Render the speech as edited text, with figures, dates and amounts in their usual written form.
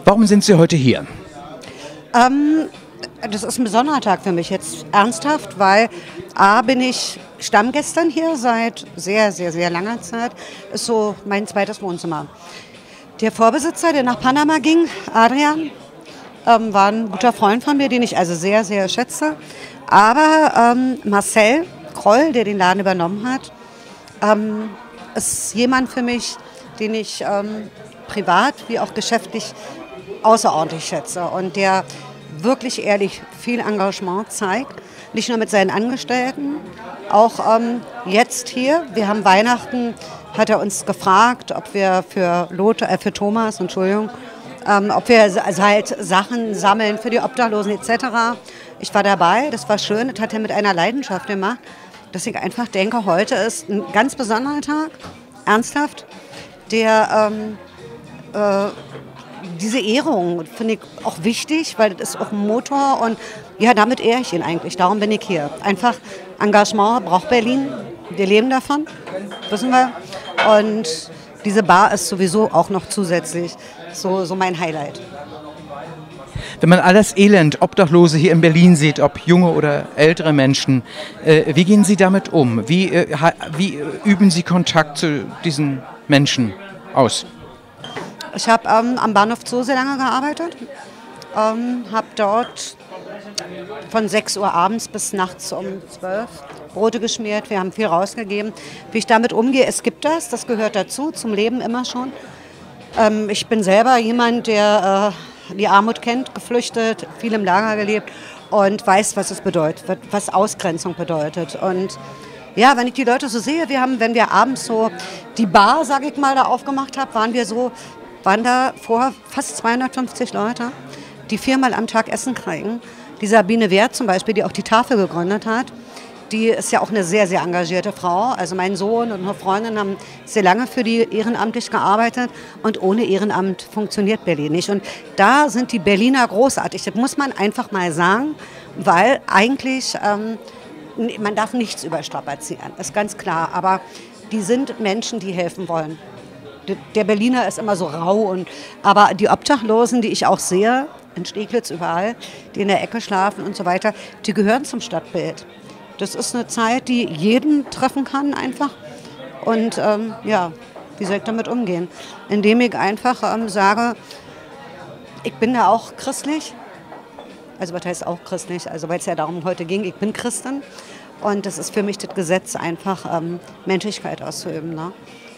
Warum sind Sie heute hier? Das ist ein besonderer Tag für mich jetzt ernsthaft, weil A, bin ich Stammgästin hier seit sehr, sehr, sehr langer Zeit. Ist so mein zweites Wohnzimmer. Der Vorbesitzer, der nach Panama ging, Adrian, war ein guter Freund von mir, den ich also sehr, sehr schätze. Aber Marcel Kroll, der den Laden übernommen hat, ist jemand für mich, den ich privat wie auch geschäftlich außerordentlich schätze und der wirklich ehrlich viel Engagement zeigt, nicht nur mit seinen Angestellten, auch jetzt hier. Wir haben Weihnachten, hat er uns gefragt, ob wir für Thomas, Entschuldigung, ob wir also halt Sachen sammeln für die Obdachlosen etc. Ich war dabei, das war schön, das hat er mit einer Leidenschaft gemacht, dass ich einfach denke, heute ist ein ganz besonderer Tag, ernsthaft, der diese Ehrung finde ich auch wichtig, weil das ist auch ein Motor und ja, damit ehre ich ihn eigentlich. Darum bin ich hier. Einfach Engagement braucht Berlin. Wir leben davon, wissen wir. Und diese Bar ist sowieso auch noch zusätzlich so mein Highlight. Wenn man alles Elend, Obdachlose hier in Berlin sieht, ob junge oder ältere Menschen, wie gehen Sie damit um? Wie üben Sie Kontakt zu diesen Menschen aus? Ich habe am Bahnhof Zoo sehr lange gearbeitet, habe dort von 6 Uhr abends bis nachts um 12 Brote geschmiert, wir haben viel rausgegeben. Wie ich damit umgehe, es gibt das gehört dazu, zum Leben immer schon. Ich bin selber jemand, der die Armut kennt, geflüchtet, viel im Lager gelebt und weiß, was es bedeutet, was Ausgrenzung bedeutet. Und ja, wenn ich die Leute so sehe, wenn wir abends so die Bar, sage ich mal, da aufgemacht haben, waren da vor fast 250 Leute, die 4-mal am Tag Essen kriegen. Die Sabine Wert zum Beispiel, die auch die Tafel gegründet hat, die ist ja auch eine sehr, sehr engagierte Frau. Also mein Sohn und eine Freundin haben sehr lange für die ehrenamtlich gearbeitet und ohne Ehrenamt funktioniert Berlin nicht. Und da sind die Berliner großartig, das muss man einfach mal sagen, weil eigentlich, man darf nichts überstrapazieren, ist ganz klar, aber die sind Menschen, die helfen wollen. Der Berliner ist immer so rau, aber die Obdachlosen, die ich auch sehe, in Steglitz überall, die in der Ecke schlafen und so weiter, die gehören zum Stadtbild. Das ist eine Zeit, die jeden treffen kann einfach. Und ja, wie soll ich damit umgehen? Indem ich einfach sage, ich bin da auch christlich. Also was heißt auch christlich? Also weil es ja darum heute ging, ich bin Christin. Und das ist für mich das Gesetz, einfach Menschlichkeit auszuüben. Ne?